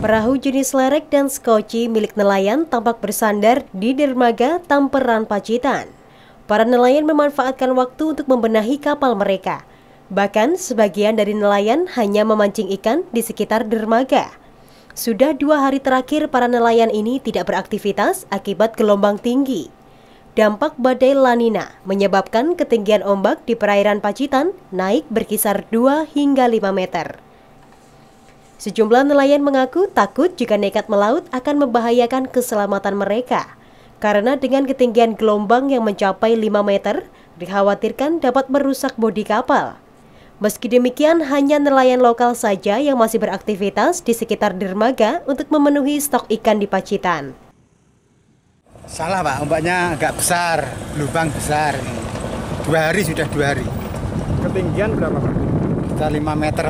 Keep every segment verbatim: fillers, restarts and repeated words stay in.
Perahu jenis lerek dan skoci milik nelayan tampak bersandar di dermaga Tamperan Pacitan. Para nelayan memanfaatkan waktu untuk membenahi kapal mereka. Bahkan sebagian dari nelayan hanya memancing ikan di sekitar dermaga. Sudah dua hari terakhir para nelayan ini tidak beraktivitas akibat gelombang tinggi. Dampak badai La Nina menyebabkan ketinggian ombak di perairan Pacitan naik berkisar dua hingga lima meter. Sejumlah nelayan mengaku takut jika nekat melaut akan membahayakan keselamatan mereka. Karena dengan ketinggian gelombang yang mencapai lima meter, dikhawatirkan dapat merusak bodi kapal. Meski demikian, hanya nelayan lokal saja yang masih beraktivitas di sekitar dermaga untuk memenuhi stok ikan di Pacitan. Salah Pak, ombaknya agak besar, lubang besar. Dua hari sudah dua hari. Ketinggian berapa Pak? Sekitar lima meter.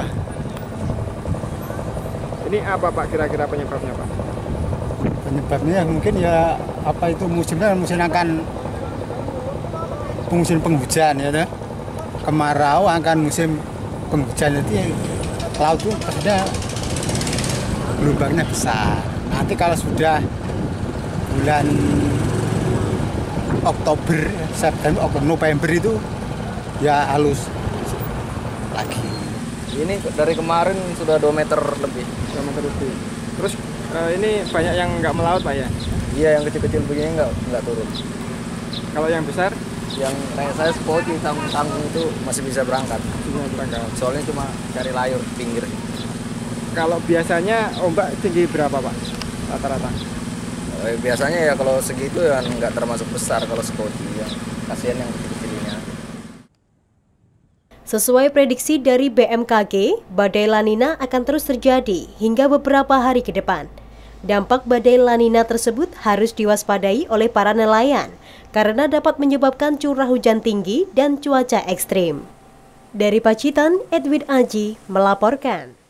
Ini apa Pak kira-kira penyebabnya Pak? Penyebabnya mungkin ya apa itu musimnya musim akan musim penghujan ya tuh. Kemarau akan musim penghujan itu laut itu pastinya gelombangnya besar. Nanti kalau sudah bulan Oktober, September, Oktober, November itu ya halus lagi. Ini dari kemarin sudah dua meter lebih. dua meter lebih. Terus uh, ini banyak yang nggak melaut Pak ya? Iya, yang kecil-kecil begini nggak nggak turun. Kalau yang besar? Yang kayak saya skoci tanggung itu masih bisa berangkat. Bisa berangkat. Soalnya cuma cari layur pinggir. Kalau biasanya ombak tinggi berapa Pak? Rata-rata? Eh, biasanya ya kalau segitu ya nggak termasuk besar kalau skoci. Ya. Kasihan yang kecil-kecil ini. Sesuai prediksi dari B M K G, badai La Nina akan terus terjadi hingga beberapa hari ke depan. Dampak badai La Nina tersebut harus diwaspadai oleh para nelayan karena dapat menyebabkan curah hujan tinggi dan cuaca ekstrim. Dari Pacitan, Edwin Aji melaporkan.